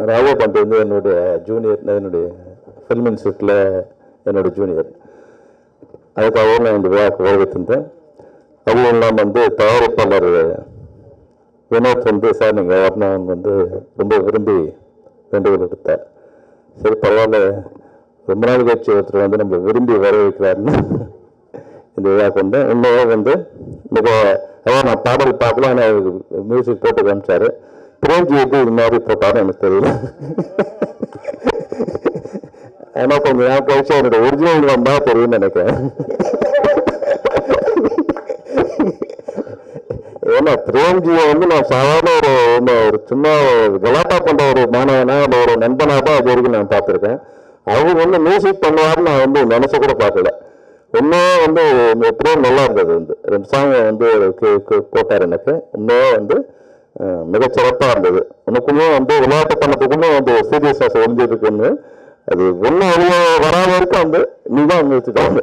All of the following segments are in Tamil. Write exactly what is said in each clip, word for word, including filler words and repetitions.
ராகவ் பாண்டி வந்து என்னுடைய ஜூனியர், என்னுடைய ஃபில்ம் இன்ஸ்டியூட்டில் என்னோட ஜூனியர். அதுக்காக நான் இந்த விழாவுக்கு வருகின்றேன். அதுவும் இல்லாமல் வந்து தயாரிப்பாளர் வினோத் வந்து சார் நீங்கள் வரணும் வந்து ரொம்ப விரும்பி வேண்டுகோள் எடுத்தார். சரி பரவாயில்ல, ரொம்ப நாள் கட்சி ஒருத்தர் வந்து நம்ம விரும்பி வர வைக்கிறாருன்னு இந்த விழாவுக்கு வந்து இன்னும் வந்து மிக அதான் நான் பாடல் பார்க்கலாம், ஆனால் மியூசிக் போட்டு காமிச்சார். பிரேம்ஜி வந்து இது மாதிரி போட்டாலும் எனக்கு தெரியல. ஆனால் கொஞ்சம் நான் கழிச்சு என்னோட ஒரிஜினல் வந்தால் தெரியும்னு நினைக்கிறேன். ஏன்னா பிரேம்ஜியை வந்து நான் சாதாரண ஒரு ஒரு சும்மா கலாட்டா பண்ணுற ஒரு மாணவனா இல்லை ஒரு நண்பனாக தான் அது வரைக்கும் நான் பார்த்துருக்கேன். அவங்க வந்து மியூசிக் பண்ணுவாருன்னு நான் வந்து நினச்ச கூட பார்க்கல. இன்னும் வந்து பிரேம் நல்லா இருந்தது. வந்து ரெண்டு சாங் வந்து போட்டார் எனக்கு. இன்னும் வந்து மிகச்சிறப்பாக இருந்தது. உனக்குள்ளே வந்து விளையாட்டு பண்ணத்துக்குள்ளே வந்து சீரியஸ்னஸ் ஒழிஞ்சிருக்குன்னு அது ஒன்றும் வெளியே வராத வரைக்கும் வந்து நீ தான் முடிச்சுட்டாங்க.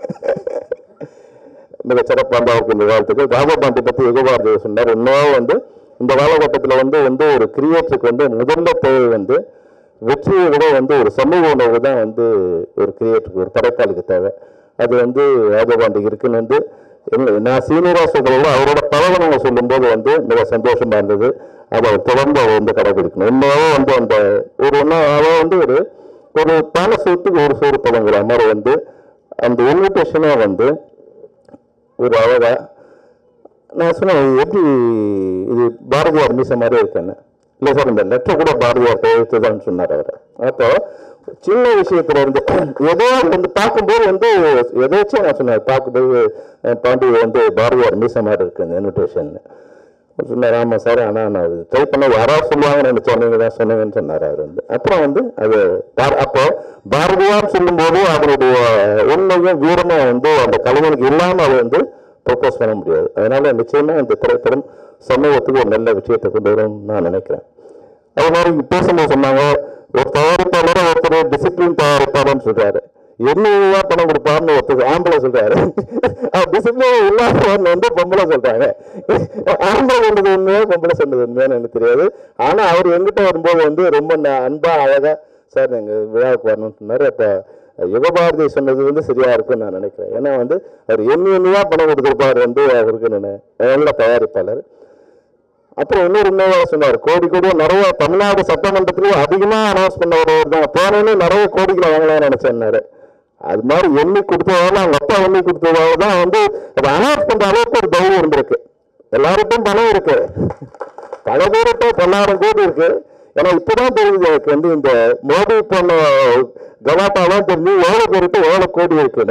மிகச்சிறப்பாக இருந்தால் அவருக்கு இந்த வாழ்த்துக்கு. ராகவ் பாண்டி பற்றி யுகபாரதி சொன்னார். இன்னும் வந்து இந்த காலகட்டத்தில் வந்து வந்து ஒரு கிரியேட்டருக்கு வந்து முதல்ல தேவை வந்து வெற்றியை விட வந்து ஒரு சமூக உணர்வு தான் வந்து ஒரு கிரியேட்டருக்கு, ஒரு படைப்பாளிக்கு தேவை. அது வந்து ராகவ் பாண்டிக்கு இருக்குன்னு வந்து நான் சீனியராக சொல்கிறதோ அவரோட பழகணங்களை சொல்லும்போது வந்து மிக சந்தோஷமாக இருந்தது. அதை தொடர்ந்து அவர் வந்து கடைபிடிக்கணும். இன்னும் வந்து அந்த ஒரு ஒன்றா அவன் வந்து ஒரு ஒரு பானை சோத்துக்கு ஒரு சோறு பழங்குற மாதிரி வந்து அந்த இன்விடேஷனாக வந்து ஒரு அழகா நான் சொன்னேன், எப்படி இது பாரதியார் மீச மாதிரி இருக்கேன்னு. இல்லை சார், இந்த லெட்டர் கூட பாரதியார் கையெழுத்துதான்னு சொன்னார் அவர். அப்போ சின்ன விஷயத்துல இருந்து ஏதோ வந்து பார்க்கும்போது வந்து எதாச்சும் நான் சொன்னேன், பார்க்கும்போது பாண்டி வந்து பாரதியார் மீச மாதிரி இருக்கு இந்த இன்விடேஷன் சொன்னார். ஆமாம் சார், ஆனால் நான் அது ட்ரை பண்ண யாராவது சொல்லுவாங்கன்னு எனக்கு சொன்னீங்க தான் சொன்னீங்கன்னு சொன்னார் அவர் வந்து. அப்புறம் வந்து அது அப்போ பாரதியார் சொல்லும்போது அவருடைய உண்மையும் வீரமும் வந்து அந்த கலைஞனுக்கு இல்லாமல் அதை வந்து ப்ரொப்போஸ் பண்ண முடியாது. அதனால நிச்சயமாக இந்த திரைப்படம் சமூகத்துக்கு ஒரு நல்ல விஷயத்தை கொண்டு வரும்னு நான் நினைக்கிறேன். அது மாதிரி பேசும்போது சொன்னாங்க, ஒரு தயாரிப்பாளர் ஒருத்தர் டிசிப்ளின் தயாரிப்பாளர்னு சொல்றாரு, என்ன பணம் கொடுப்பாருன்னு ஒருத்தர் ஆம்பளை சொல்றாரு. டிசிப்ளின் இல்லாதவர்னு வந்து பொம்பளை சொல்றாங்க. ஆம்பளை சொன்னது உண்மையா பொம்பளை சொன்னது உண்மையான்னு எனக்கு தெரியாது. ஆனா அவர் எங்கிட்ட வரும்போது வந்து ரொம்ப அன்பா அழகா சார் எங்க விழாவுக்கு வரணும்னு சொன்னாரு. அப்ப யுகபாரதி சொன்னது வந்து சரியா இருக்குன்னு நான் நினைக்கிறேன். ஏன்னா வந்து அவர் எண்ணி எண்ணியா பணம் கொடுத்துருப்பாரு வந்து அவருக்கு நல்ல தயாரிப்பாளர். அப்புறம் இன்னொரு உண்மையாக சொன்னார், கோடி கோடியா நிறைய தமிழ்நாடு சட்டமன்றத்திலேயே அதிகமா அனௌன்ஸ் பண்ணவர் தான். போனோன்னு நிறைய கோடிகளை வாங்கலாம்னு நினைச்சேன்னாரு. அது மாதிரி எண்ணி கொடுத்ததால அவங்க அப்பா எண்ணி கொடுத்ததால தான் வந்து அதை அனௌன்ஸ் பண்ற அளவுக்கு ஒரு தைரியம் இருந்திருக்கு. எல்லாருக்கும் பணம் இருக்கு, பல பேருக்கும் பல்லாயிரம் கோடி இருக்கு. ஏன்னா இப்பதான் தெரியுது எனக்கு வந்து இந்த மோடி பண்ண கலாட்டாலாம் தெரிஞ்சு எவ்வளவு பேருக்கு எவ்வளவு கோடி இருக்குன்னு.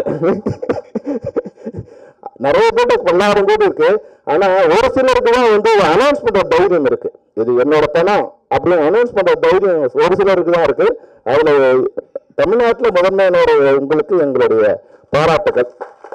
நிறைய பேருக்கு பல்லாயிரம் கோடி இருக்கு. ஆனா ஒரு சிலருக்கு தான் வந்து அனௌன்ஸ் பண்ற தைரியம் இருக்கு. இது என்னோட பணம் அப்படின்னு அனௌன்ஸ் பண்ற தைரியம் ஒரு சிலருக்கு தான் இருக்கு. அதுல தமிழ்நாட்டில் முதன்மையான உங்களுக்கு எங்களுடைய பாராட்டுகள்.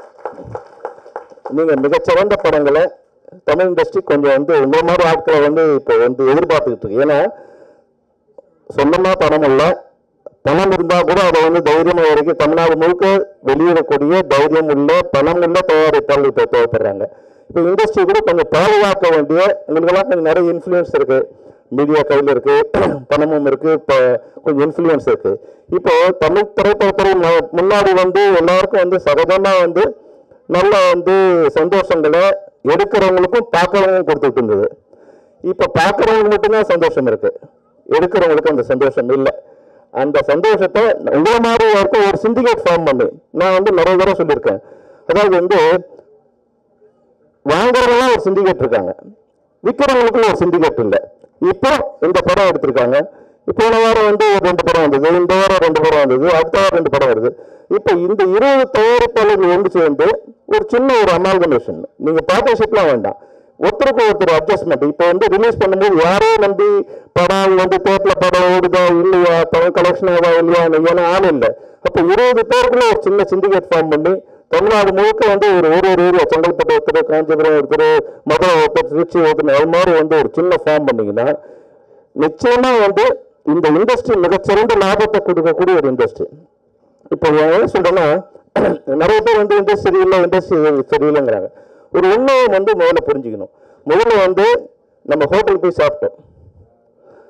நீங்க மிகச்சிறந்த படங்களை தமிழ் இண்டஸ்ட்ரி கொஞ்சம் வந்து இந்த மாதிரி ஆட்களை வந்து இப்போ வந்து எதிர்பார்த்துக்கிட்டு இருக்கு. ஏன்னா சொந்தமா பணம் இல்லை, பணம் இருந்தா கூட அதை வந்து தைரியமா வரைக்கும் தமிழ்நாடு முழுக்க வெளியிடக்கூடிய தைரியம் உள்ள பணம் உள்ள தயாரிப்பாளர்கள் இப்போ தேவைப்படுறாங்க. இப்போ இண்டஸ்ட்ரி கூட கொஞ்சம் பாதுகாக்க வேண்டிய உங்களுக்கெல்லாம் கொஞ்சம் நிறைய இன்ஃப்ளூயன்ஸ் இருக்கு, மீடியா கையில் இருக்கு, பணமும் இருக்கு, இப்போ கொஞ்சம் இன்ஃப்ளூயன்ஸ் இருக்கு. இப்போ தமிழ் திரைப்படத்துறை முன்னாடி வந்து எல்லாருக்கும் வந்து சகஜமா வந்து நல்ல வந்து சந்தோஷங்களை எடுக்கிறவங்களுக்கும் பார்க்கறவங்களும் கொடுத்துட்டு இருந்தது. இப்போ பார்க்கறவங்களுக்கு மட்டும்தான் சந்தோஷம் இருக்கு, எடுக்கிறவங்களுக்கு அந்த சந்தோஷம் இல்லை. அந்த சந்தோஷத்தை உங்களை மாதிரி இருக்க ஒரு சிண்டிகேட் ஃபார்ம் பண்ணி நான் வந்து நிறைய தடவை சொல்லியிருக்கேன். அதாவது வந்து வாங்குறவங்களாம் ஒரு சிண்டிகேட் இருக்காங்க, விற்கிறவங்களுக்கும் ஒரு சிண்டிகேட் இல்லை. இப்போ இந்த படம் எடுத்திருக்காங்க, போன வாரம் வந்து ஒரு ரெண்டு படம் வந்தது, இந்த வாரம் ரெண்டு படம் வந்தது, அடுத்த வாரம் ரெண்டு படம் வருது. இப்போ இந்த இருபது தயாரிப்பாளர்கள் ஒன்று சேர்ந்து ஒரு சின்ன ஒரு அமால்கமேஷன், நீங்க பார்ட்னர்ஷிப்லாம் வேண்டாம், ஒருத்தருக்கு ஒருத்தர் அட்ஜஸ்ட்மெண்ட். இப்போ வந்து ரிலீஸ் பண்ணும்போது யாரோ நம்பி படம் வந்து தேட்டரில் படம் ஓடுதா இல்லையா, படம் கலெக்ஷன் ஆகா இல்லையா, ஏன்னா ஆள் இல்லை. அப்போ இருபது பேருக்குள்ள ஒரு சின்ன சிண்டிகேட் ஃபார்ம் பண்ணி தமிழ்நாடு முழுக்க வந்து ஒரு ஒரு ஒரு ஏரியா, செங்கல்பட்டு ஒருத்தர், காஞ்சிபுரம் ஒருத்தர், மதுரை ஒருத்தர், திருச்சி ஒருத்தர், அது மாதிரி வந்து ஒரு சின்ன ஃபார்ம் பண்ணீங்கன்னா நிச்சயமா வந்து இந்த இண்டஸ்ட்ரி மிகச்சிறந்த லாபத்தை கொடுக்கக்கூடிய ஒரு இண்டஸ்ட்ரி. இப்போ என்ன சொல்றேன்னா, நிறைய பேர் வந்து இண்டஸ்ட்ரி சரியில்லை, இண்டஸ்ட்ரி சரியில்லைங்கிறாங்க. ஒரு உண்மையை வந்து முதல்ல புரிஞ்சுக்கணும். முதல்ல வந்து நம்ம ஹோட்டல் போய் சாப்பிட்டோம்,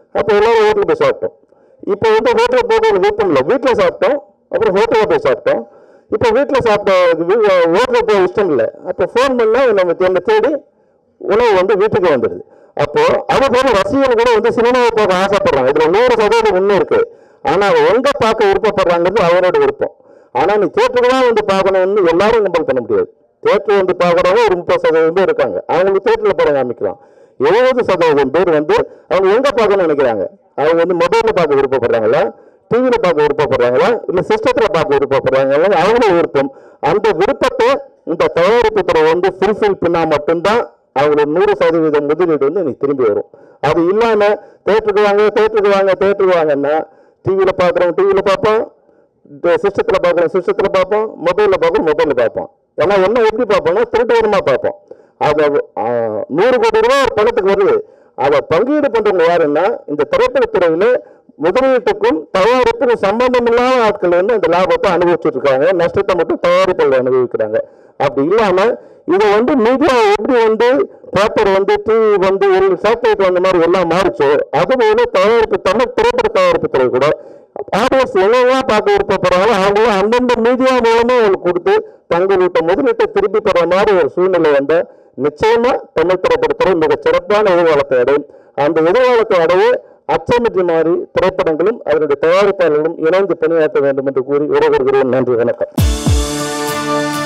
அப்போ எல்லாரும் ஹோட்டலில் போய் சாப்பிட்டோம். இப்போ வந்து ஹோட்டலில் போக ஒரு விருப்பம் இல்லை, வீட்டில் சாப்பிட்டோம், அப்புறம் ஹோட்டலில் போய் சாப்பிட்டோம். இப்போ வீட்டில் சாப்பிட்ட ஹோட்டலில் போய் இஷ்டம் இல்லை, அப்போ ஃபோன் பண்ணால் நம்ம நம்ம தேடி உணவு வந்து வீட்டுக்கு வந்துடுது. அப்போ அது போல ரசிகர்கள் கூட வந்து சினிமாவை பார்க்க ஆசைப்படுறாங்க. இதுல நூறு சதவீதம் ஒன்றும் இருக்கு. ஆனால் எங்கே பார்க்க விருப்பப்படுறாங்கிறது அவரோட விருப்பம். ஆனால் நீ தேட்டருக்கு தான் வந்து பார்க்கணும்னு எல்லாரும் கம்பல் பண்ண முடியாது. தேட்டர் வந்து பார்க்குறவங்க ஒரு முப்பது சதவீதம் பேர் இருக்காங்க, அவங்களுக்கு தேட்டரில் படம் காமிக்கலாம். எழுபது சதவீதம் பேர் வந்து அவங்க எங்கே பார்க்கணும்னு நினைக்கிறாங்க, அவங்க வந்து மொபைலில் பார்க்க விருப்பப்படுறாங்களா, டிவியில் பார்க்க விருப்பப்படுறாங்களா, இல்லை சிஸ்டத்தில் பார்க்க விருப்பப்படுறாங்களா, அவங்களும் விருப்பம். அந்த விருப்பத்தை இந்த தயாரிப்பு துறை வந்து ஃபுல்ஃபில் பண்ணால் மட்டும்தான் அவங்களோட நூறு சதவீதம் முதலீடு வந்து எனக்கு திரும்பி வரும். அது இல்லாமல் தேட்டருக்கு வாங்க தேட்டருக்கு வாங்க தேட்டருக்கு வாங்கன்னா டிவியில் பார்க்குறோம் டிவியில் பார்ப்போம், சிஸ்டத்தில் பார்க்குறோம் சிஸ்டத்தில் பார்ப்போம், மொபைலில் பார்க்குறோம் மொபைலில் பார்ப்போம். ஏன்னா என்ன எப்படி பார்ப்போம்னா திருட்டுவரமாக பார்ப்போம். அதை நூறு கோடி ரூபா ஒரு பணத்துக்கு வருது. அதை பங்கீடு பண்ணுறவங்க யாருன்னா இந்த திரைப்படத்துறையில் முதலீட்டுக்கும் தயாரிப்புக்கும் சம்பந்தம் இல்லாத ஆட்கள் வந்து அந்த லாபத்தை அனுபவிச்சுட்டு இருக்காங்க, நஷ்டத்தை மட்டும் தயாரிப்பாளர்கள் அனுபவிக்கிறாங்க. அப்படி இல்லாமல் இதை வந்து மீடியா எப்படி வந்து பேப்பர் வந்து டிவி வந்து சேட்டலைட் வந்த மாதிரி எல்லாம் மாறிச்சோ அதுபோல தயாரிப்பு தமிழ் திரைப்பட தயாரிப்பு துறை கூட ஆடியன்ஸ் எல்லாம் பார்க்க விருப்பப்படுறாங்களோ அவங்களும் அந்தந்த மீடியா மூலமா அவங்களுக்கு கொடுத்து தங்களுடைய முதலீட்டை திருப்பி பெற மாதிரி ஒரு சூழ்நிலை வந்த நிச்சயமா தமிழ் திரைப்படத்துறை மிக சிறப்பான எதிர்காலத்தை அடையும். அந்த எதிர்காலத்தை அடைய அச்சமின்றி மாறி திரைப்படங்களும் அதனுடைய தயாரிப்பாளர்களும் இணைந்து பணியாற்ற வேண்டும் என்று கூறி உறவுகிறேன். நன்றி, வணக்கம்.